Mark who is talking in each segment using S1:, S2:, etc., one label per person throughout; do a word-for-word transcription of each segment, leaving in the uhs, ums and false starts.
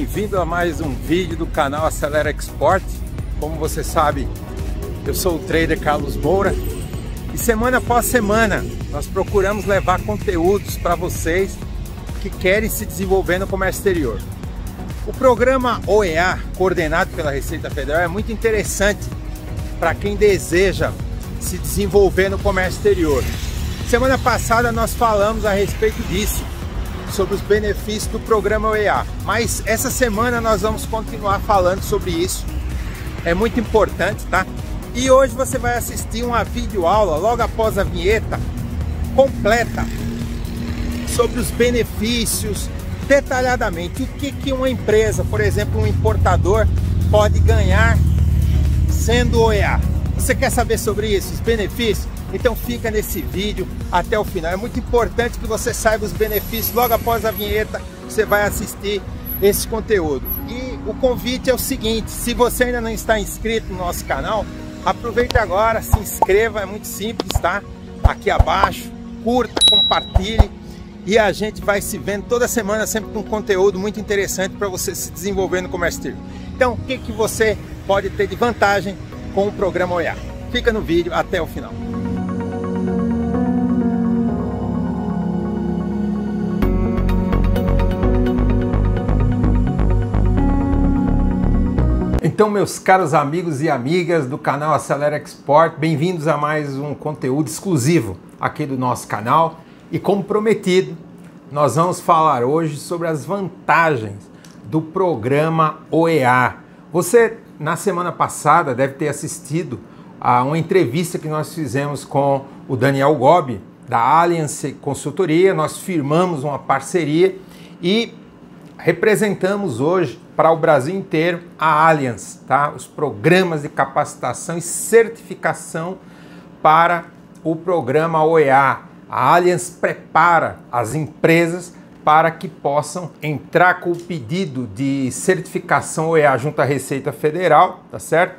S1: bem-vindo a mais um vídeo do canal Acelera Export. Como você sabe, eu sou o trader Carlos Moura e semana após semana nós procuramos levar conteúdos para vocês que querem se desenvolver no comércio exterior. O programa O E A, coordenado pela Receita Federal, é muito interessante para quem deseja se desenvolver no comércio exterior. Semana passada nós falamos a respeito disso, sobre os benefícios do programa O E A, mas essa semana nós vamos continuar falando sobre isso. É muito importante, tá? E hoje você vai assistir uma videoaula logo após a vinheta completa sobre os benefícios, detalhadamente o que que uma empresa, por exemplo, um importador, pode ganhar sendo O E A. Você quer saber sobre isso, os benefícios? Então fica nesse vídeo até o final. É muito importante que você saiba os benefícios. Logo após a vinheta você vai assistir esse conteúdo. E o convite é o seguinte: se você ainda não está inscrito no nosso canal, aproveite agora, se inscreva, é muito simples, tá? Aqui abaixo, curta, compartilhe e a gente vai se vendo toda semana, sempre com conteúdo muito interessante para você se desenvolver no comércio exterior. Então, o que que você pode ter de vantagem com o programa O E A? Fica no vídeo até o final. Então, meus caros amigos e amigas do canal Acelera Export, bem-vindos a mais um conteúdo exclusivo aqui do nosso canal. E como prometido, nós vamos falar hoje sobre as vantagens do programa O E A. Você, na semana passada, deve ter assistido a uma entrevista que nós fizemos com o Daniel Gobi, da Alliance Consultoria. Nós firmamos uma parceria e representamos hoje para o Brasil inteiro a Alliance, tá? Os programas de capacitação e certificação para o programa O E A. A Alliance prepara as empresas para que possam entrar com o pedido de certificação O E A junto à Receita Federal, tá certo?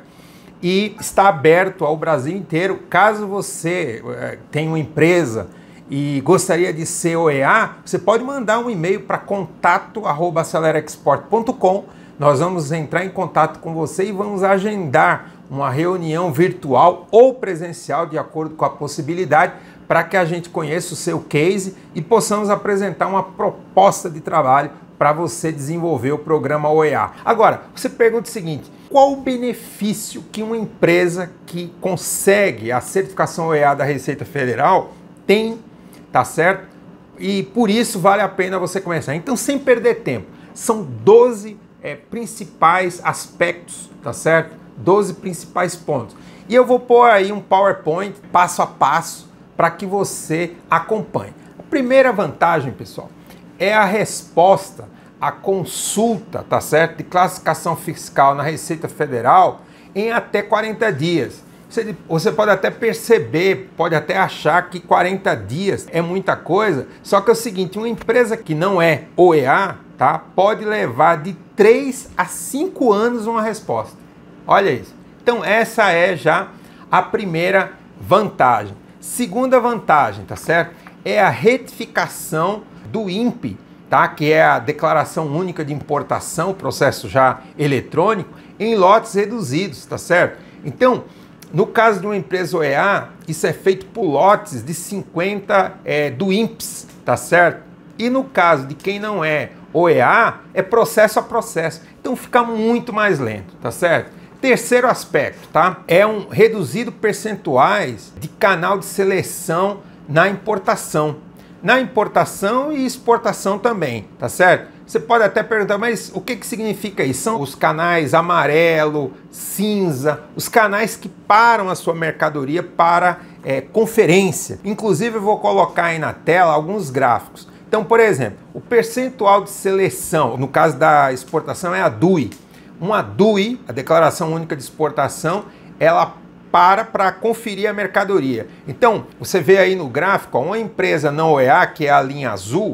S1: E está aberto ao Brasil inteiro. Caso você é, tenha uma empresa e gostaria de ser O E A, você pode mandar um e-mail para contato arroba acelera export ponto com. Nós vamos entrar em contato com você e vamos agendar uma reunião virtual ou presencial, de acordo com a possibilidade, para que a gente conheça o seu case e possamos apresentar uma proposta de trabalho para você desenvolver o programa O E A. Agora, você pergunta o seguinte: qual o benefício que uma empresa que consegue a certificação O E A da Receita Federal tem, tá certo? E por isso vale a pena você começar. Então, sem perder tempo, são doze é, principais aspectos, tá certo? doze principais pontos. E eu vou pôr aí um PowerPoint passo a passo para que você acompanhe. A primeira vantagem, pessoal, é a resposta à consulta, tá certo, de classificação fiscal na Receita Federal em até quarenta dias. Você, você pode até perceber, pode até achar que quarenta dias é muita coisa, só que é o seguinte: uma empresa que não é O E A, tá, pode levar de três a cinco anos uma resposta. Olha isso. Então essa é já a primeira vantagem. Segunda vantagem, tá certo? É a retificação do I N P I, tá? Que é a Declaração Única de Importação, processo já eletrônico, em lotes reduzidos, tá certo? Então, no caso de uma empresa O E A, isso é feito por lotes de cinquenta é, do I N P S, tá certo? E no caso de quem não é O E A, é processo a processo. Então fica muito mais lento, tá certo? Terceiro aspecto, tá? É um reduzido percentuais de canal de seleção na importação. Na importação e exportação também, tá certo? Você pode até perguntar, mas o que que significa isso? São os canais amarelo, cinza, os canais que param a sua mercadoria para é, conferência. Inclusive eu vou colocar aí na tela alguns gráficos. Então, por exemplo, o percentual de seleção, no caso da exportação, é a D U I. Uma D U I, a Declaração Única de Exportação, ela para para conferir a mercadoria. Então, você vê aí no gráfico, ó, uma empresa não O E A, que é a linha azul,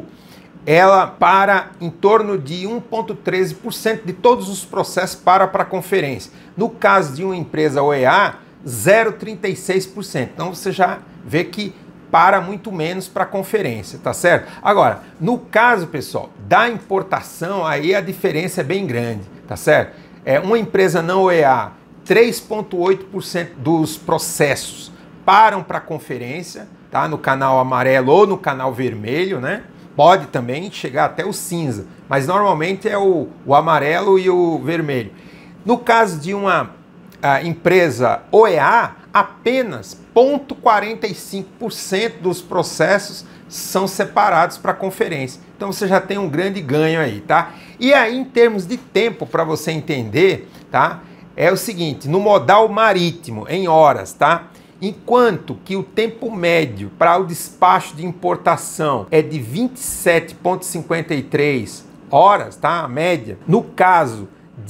S1: ela para em torno de um vírgula treze por cento de todos os processos para para conferência. No caso de uma empresa O E A, zero vírgula trinta e seis por cento. Então, você já vê que para muito menos para conferência, tá certo? Agora, no caso, pessoal, da importação, aí a diferença é bem grande, tá certo? É uma empresa não O E A, três vírgula oito por cento dos processos param para conferência, tá? No canal amarelo ou no canal vermelho, né? Pode também chegar até o cinza, mas normalmente é o, o amarelo e o vermelho. No caso de uma a, empresa O E A, apenas zero vírgula quarenta e cinco por cento dos processos são separados para conferência. Então você já tem um grande ganho aí, tá? E aí, em termos de tempo, para você entender, tá? É o seguinte, no modal marítimo, em horas, tá? Enquanto que o tempo médio para o despacho de importação é de vinte e sete vírgula cinquenta e três horas, tá? A média. No caso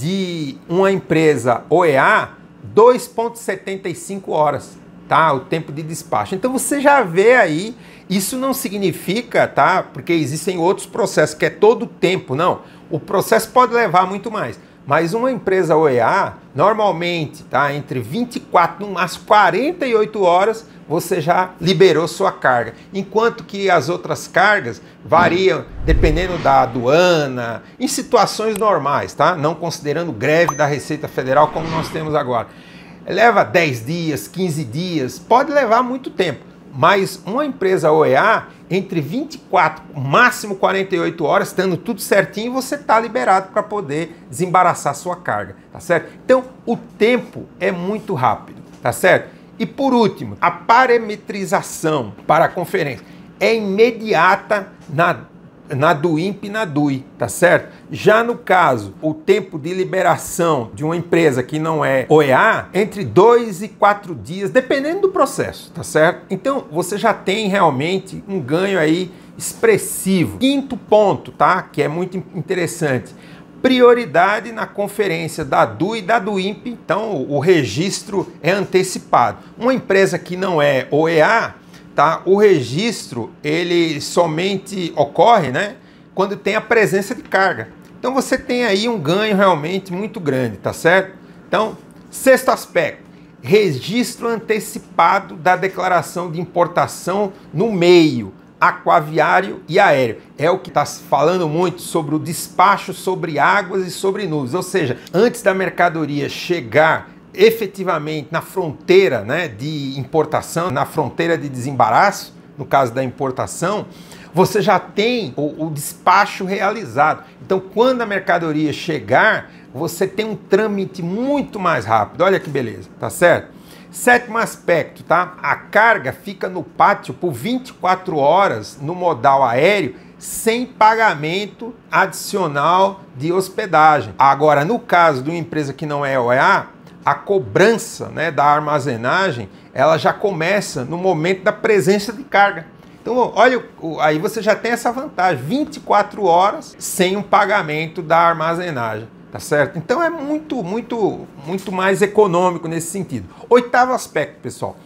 S1: de uma empresa O E A, dois vírgula setenta e cinco horas, tá? O tempo de despacho. Então você já vê aí, isso não significa, tá? Porque existem outros processos que é todo o tempo, não. O processo pode levar muito mais. Mas uma empresa O E A, normalmente, tá, entre vinte e quatro, no máximo quarenta e oito horas, você já liberou sua carga. Enquanto que as outras cargas variam dependendo da aduana, em situações normais, tá? Não considerando greve da Receita Federal como nós temos agora. Leva dez dias, quinze dias, pode levar muito tempo. Mas uma empresa O E A, entre vinte e quatro, máximo quarenta e oito horas, estando tudo certinho, você está liberado para poder desembaraçar sua carga, tá certo? Então, o tempo é muito rápido, tá certo? E por último, a parametrização para a conferência é imediata na na DUIMP e na D U I, tá certo? Já no caso, o tempo de liberação de uma empresa que não é O E A, entre dois e quatro dias, dependendo do processo, tá certo? Então, você já tem realmente um ganho aí expressivo. Quinto ponto, tá? Que é muito interessante. Prioridade na conferência da D U I e da DUIMP, então o registro é antecipado. Uma empresa que não é O E A, tá? O registro, ele somente ocorre, né, quando tem a presença de carga. Então você tem aí um ganho realmente muito grande, tá certo? Então, sexto aspecto, registro antecipado da declaração de importação no meio aquaviário e aéreo. É o que está falando muito sobre o despacho sobre águas e sobre nuvens, ou seja, antes da mercadoria chegar efetivamente na fronteira, né, de importação, na fronteira de desembaraço, no caso da importação, você já tem o, o despacho realizado. Então, quando a mercadoria chegar, você tem um trâmite muito mais rápido. Olha que beleza, tá certo? Sétimo aspecto, tá? A carga fica no pátio por vinte e quatro horas no modal aéreo, sem pagamento adicional de hospedagem. Agora, no caso de uma empresa que não é O E A, a cobrança, né, da armazenagem, ela já começa no momento da presença de carga. Então, olha, aí você já tem essa vantagem, vinte e quatro horas sem um pagamento da armazenagem, tá certo? Então é muito, muito, muito mais econômico nesse sentido. Oitavo aspecto, pessoal,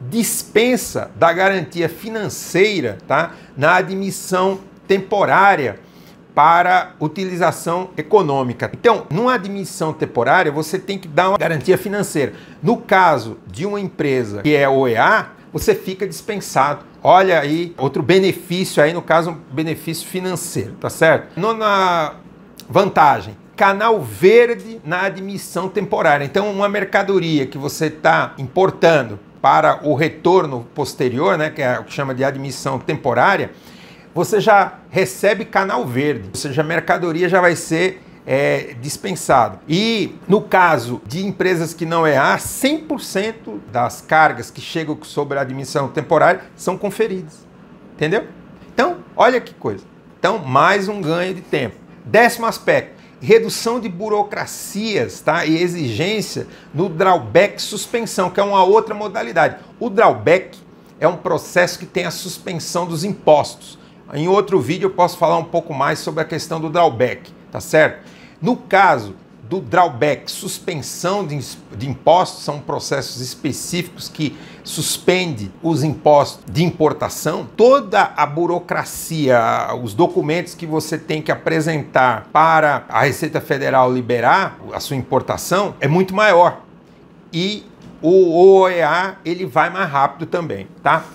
S1: dispensa da garantia financeira, tá, na admissão temporária para utilização econômica. Então, numa admissão temporária, você tem que dar uma garantia financeira. No caso de uma empresa que é O E A, você fica dispensado. Olha aí, outro benefício aí, no caso, um benefício financeiro, tá certo? Nona vantagem, canal verde na admissão temporária. Então, uma mercadoria que você está importando para o retorno posterior, né, que é o que chama de admissão temporária, você já recebe canal verde, ou seja, a mercadoria já vai ser é, dispensada. E no caso de empresas que não é A, cem por cento das cargas que chegam sobre a admissão temporária são conferidas. Entendeu? Então, olha que coisa. Então, mais um ganho de tempo. Décimo aspecto, redução de burocracias, tá, e exigência no drawback suspensão, que é uma outra modalidade. O drawback é um processo que tem a suspensão dos impostos. Em outro vídeo eu posso falar um pouco mais sobre a questão do drawback, tá certo? No caso do drawback, suspensão de, de impostos, são processos específicos que suspende os impostos de importação. Toda a burocracia, os documentos que você tem que apresentar para a Receita Federal liberar a sua importação é muito maior. E o O E A, ele vai mais rápido também, tá?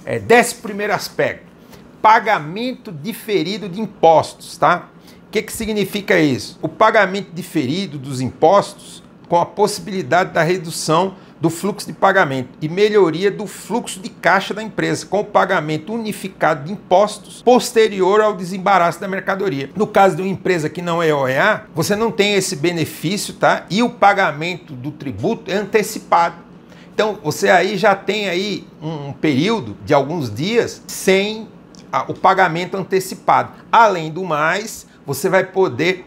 S1: É, décimo primeiro aspecto, pagamento diferido de impostos, tá? O que que significa isso? O pagamento diferido dos impostos com a possibilidade da redução do fluxo de pagamento e melhoria do fluxo de caixa da empresa, com o pagamento unificado de impostos posterior ao desembaraço da mercadoria. No caso de uma empresa que não é O E A, você não tem esse benefício, tá? E o pagamento do tributo é antecipado. Então, você aí já tem aí um período de alguns dias sem a, o pagamento antecipado. Além do mais, você vai poder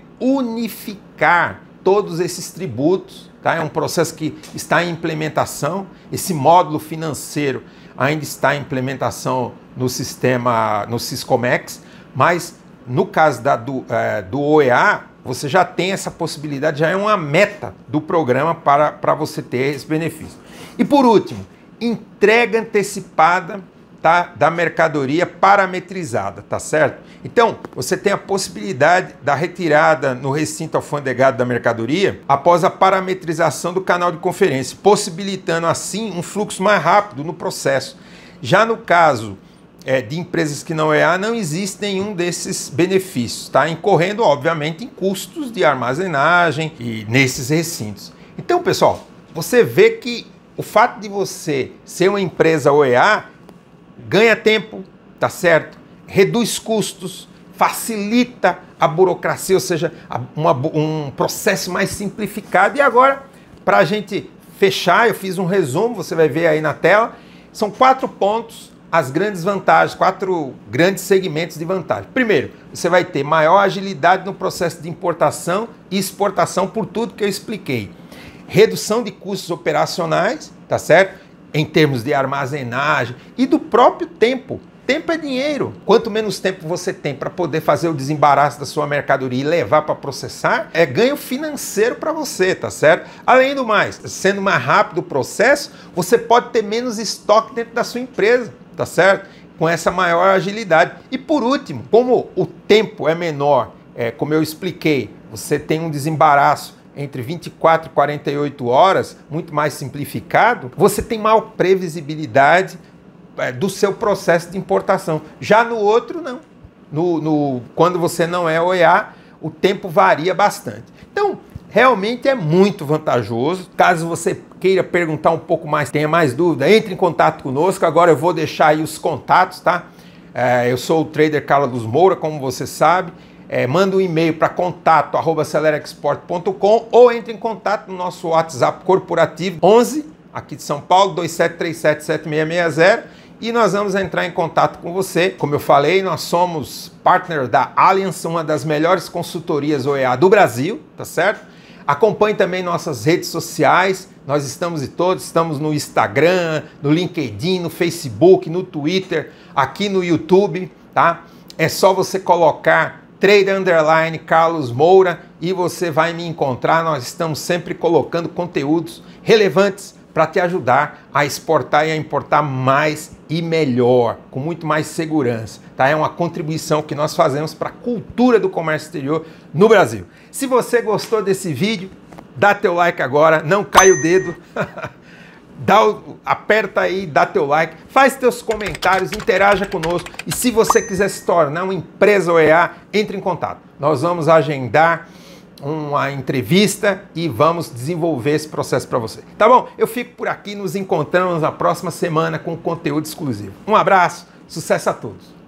S1: unificar todos esses tributos. Tá? É um processo que está em implementação. Esse módulo financeiro ainda está em implementação no sistema, no Siscomex, mas no caso da, do, é, do O E A, você já tem essa possibilidade, já é uma meta do programa para, para você ter esse benefício. E por último, entrega antecipada, tá, da mercadoria parametrizada, tá certo? Então, você tem a possibilidade da retirada no recinto alfandegado da mercadoria após a parametrização do canal de conferência, possibilitando assim um fluxo mais rápido no processo. Já no caso é, de empresas que não é A, não existe nenhum desses benefícios, tá? Incorrendo, obviamente, em custos de armazenagem e nesses recintos. Então, pessoal, você vê que o fato de você ser uma empresa O E A ganha tempo, tá certo? Reduz custos, facilita a burocracia, ou seja, uma, um processo mais simplificado. E agora, para a gente fechar, eu fiz um resumo, você vai ver aí na tela, são quatro pontos, as grandes vantagens, quatro grandes segmentos de vantagem. Primeiro, você vai ter maior agilidade no processo de importação e exportação por tudo que eu expliquei. Redução de custos operacionais, tá certo? Em termos de armazenagem e do próprio tempo. Tempo é dinheiro. Quanto menos tempo você tem para poder fazer o desembaraço da sua mercadoria e levar para processar, é ganho financeiro para você, tá certo? Além do mais, sendo mais rápido o processo, você pode ter menos estoque dentro da sua empresa, tá certo? Com essa maior agilidade. E por último, como o tempo é menor, é, como eu expliquei, você tem um desembaraço entre vinte e quatro e quarenta e oito horas, muito mais simplificado, você tem maior previsibilidade é, do seu processo de importação. Já no outro, não. No, no, quando você não é O E A, o tempo varia bastante. Então, realmente é muito vantajoso. Caso você queira perguntar um pouco mais, tenha mais dúvida, entre em contato conosco. Agora eu vou deixar aí os contatos, tá? É, eu sou o trader Carlos Moura, como você sabe. É, manda um e-mail para contato arroba celerexport ponto com ou entre em contato no nosso WhatsApp corporativo onze, aqui de São Paulo, dois sete três sete, sete seis seis zero, e nós vamos entrar em contato com você. Como eu falei, nós somos partner da Allianz, uma das melhores consultorias O E A do Brasil, tá certo? Acompanhe também nossas redes sociais, nós estamos em todos, estamos no Instagram, no LinkedIn, no Facebook, no Twitter, aqui no YouTube, tá? É só você colocar Trader Underline Carlos Moura e você vai me encontrar. Nós estamos sempre colocando conteúdos relevantes para te ajudar a exportar e a importar mais e melhor, com muito mais segurança. Tá? É uma contribuição que nós fazemos para a cultura do comércio exterior no Brasil. Se você gostou desse vídeo, dá teu like agora, não cai o dedo. Dá o, aperta aí, dá teu like, faz teus comentários, interaja conosco. E se você quiser se tornar uma empresa O E A, entre em contato. Nós vamos agendar uma entrevista e vamos desenvolver esse processo para você. Tá bom? Eu fico por aqui, nos encontramos na próxima semana com conteúdo exclusivo. Um abraço, sucesso a todos!